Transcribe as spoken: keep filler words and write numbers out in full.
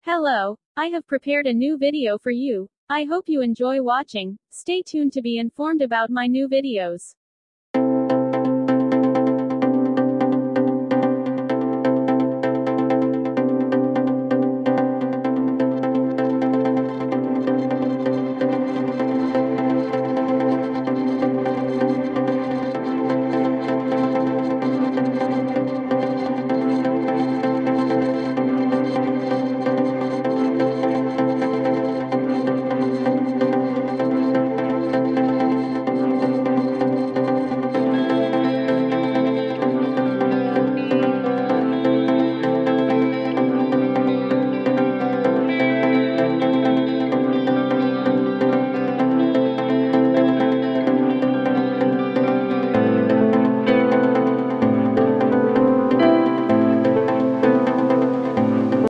Hello, I have prepared a new video for you. I hope you enjoy watching. Stay tuned to be informed about my new videos.